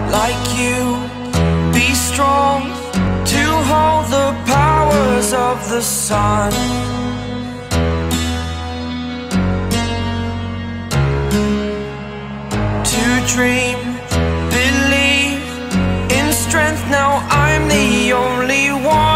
like you. Be strong to hold the powers of the sun. To dream, believe in strength. Now I'm the only one.